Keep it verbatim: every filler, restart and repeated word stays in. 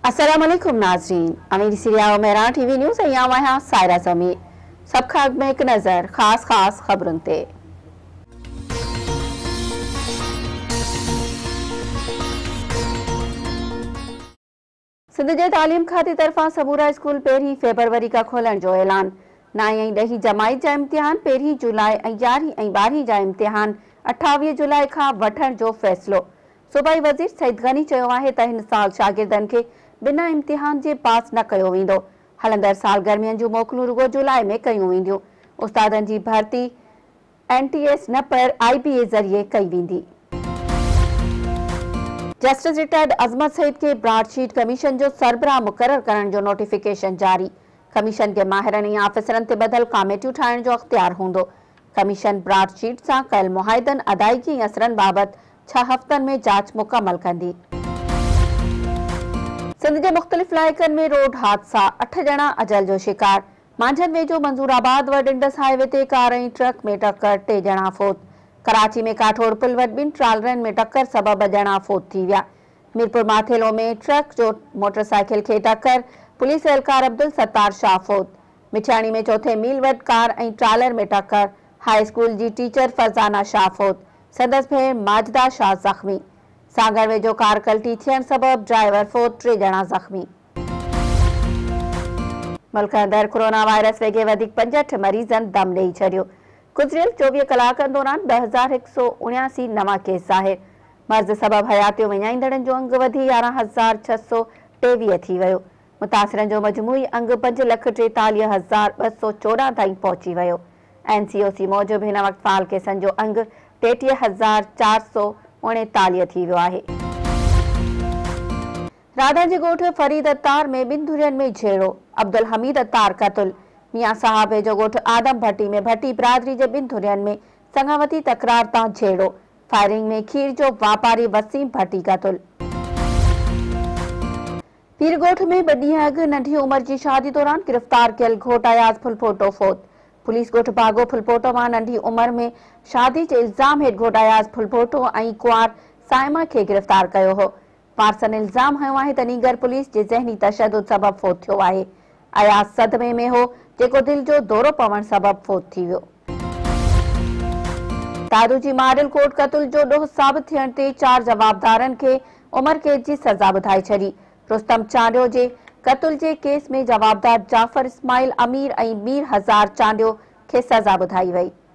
अस्सलाम वालेकुम नाज़रीन, अमीर सीरिया मेरा टीवी न्यूज़ यहाँ सायरा जमी सब खाग में एक नज़र खास खास खबरों ते। सिंध के तालीम खाते तरफा सबूरा स्कूल पहिरीं फेबरवरी का खोलण जो ऐलान। नाई ऐं ॾहीं जमायत जा इम्तिहान पहिरीं जुलाई ऐं यारहीं ऐं ॿारहीं जा इम्तिहान अठावीह जुलाई का वठण जो फ़ैसिलो। सूबाई वज़ीर सईद गनी चयो आहे त हिन साल शागिर्दनि खे बिना इम्तिहान जे पास न कयो वेंदो। हलंदड़ साल गर्मियन जूं मोकलूं रुगो जुलाई में कयूं वेंदियूं। उस्तादनि जी भर्ती एन टी एस न पर आई बी ए ज़रिए कई वेंदी। जस्टिस रिटायर्ड अजमत सईद के ब्राडशीट कमीशन जो सरबराह मुक़रर करण जो नोटिफिकेशन जारी। कमीशन के माहिरनि ऐं आफ़िसरनि ते बदल कमेटियूं ठाहिण जो अख्तियार हूंदो। कमीशन ब्राडशीट सां कयल मुआहिदनि अदायगी ऐं असरनि बाबति छह हफ़्तनि में जांच मुकम्मल कंदी। सिंध के मुख़्तलिफ़ इलाइक़नि में रोड हादसा, अठ ॼणा अजल जो शिकार। मांझन वेझो मंज़ूराबाद वटि इंडस हाईवे ते कार ऐं ट्रक में टक्कर, टे ॼणा फोत। कराची में काठोड़ पुल वटि ॿिनि ट्रालरनि में टक्कर सबबि ॿ ॼणा फोत थी विया। मीरपुर माथेलो में ट्रक जो मोटरसाइकिल खे टक्कर, पुलिस एहलकार अब्दुल सत्तार शाह फोत। मिठियाणी में चौथे मील वटि कार ऐं ट्रालर में टक्कर, हाई स्कूल जी टीचर फरजाना शाह फोत, संदसि भेण माजिदा शाह ज़ख्मी। सागर वेझो कार कल्टी थियण सबबि ड्राइवर फोत, टे ॼणा ज़ख्मी। मुल्क अंदरि कोरोना वायरस वेगे वधीक पंजहठि मरीज़नि दम ॾेई छॾियो। गुज़िरियल चोवीह कलाकनि दौरान ॾह हज़ार हिकु सौ उणियासी नवां केस ज़ाहिर। मर्ज़ सबबि हयातियूं विञाईंदड़नि जो अंग वधी यारहं हज़ार छह सौ टेवीह थी वियो। मुतासिरनि जो मजमूई अंग पंज लख टेतालीह हज़ार ॿ सौ चोॾहं ताईं पहुची वियो। एन सी ओ सी मूजिबि हिन वक़्ति फ़ाल केसनि जो अंग टेटीह हज़ार चारि सौ उणेतालीह थी वियो आहे। राधा जे ॻोठ फरीद अत्तार में ॿिनि धुरियुनि में झेड़ो, अब्दुल हमीद अत्तार क़तल। मियां साहब वेझो ॻोठ आदम भट्टी में भट्टी बिरादरी जे ॿिनि धुरियुनि में संगावती तकरार तां झेड़ो। फायरिंग में खीर जो वापारी वसीम भट्टी क़तल। पीरगोठ में ॿ ॾींहं अॻु नंढी उमिरि जी शादी दौरान गिरफ़्तार कयल घोट अयाज़ फुलपोटो फोत। पुलिस ॻोठ बागो फुलपोटो मां नंढी उमिरि में शादी जे इल्ज़ाम हेठि घोट अयाज़ फुलपोटो ऐं कुंवार साइमा खे गिरफ़्तार कयो हो। वारसनि इल्ज़ाम हयो आहे त नीगर पुलिस जे ज़हनी तशद्दुद सबबि फोत थियो आहे। अयाज़ सदमे में हो जेको दिलि जो दौरो पवण सबबि फोत थी वियो। दादू जी मॉडल कोर्ट क़तल जो ॾोह साबित थियण ते चार जवाबदारनि खे उमिरि कैद जी सज़ा ॿुधाए छॾी। रुस्तम चांडियो जे क़तल जे केस में जवाबदार जाफ़र इस्माइल अमीर ऐं मीर हज़ार चांडियो खे सज़ा ॿुधाई वई।